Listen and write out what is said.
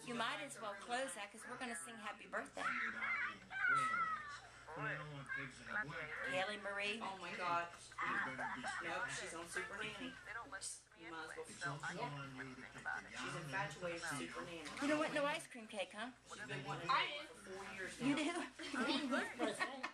You might as well close that because we're going to sing happy birthday. Kelly Marie. Oh my God. Nope, she's on Super Nanny. You might as well. She's infatuated with Super Nanny. You don't want no ice cream cake, huh? She's been wanting it for 4 years now. You do?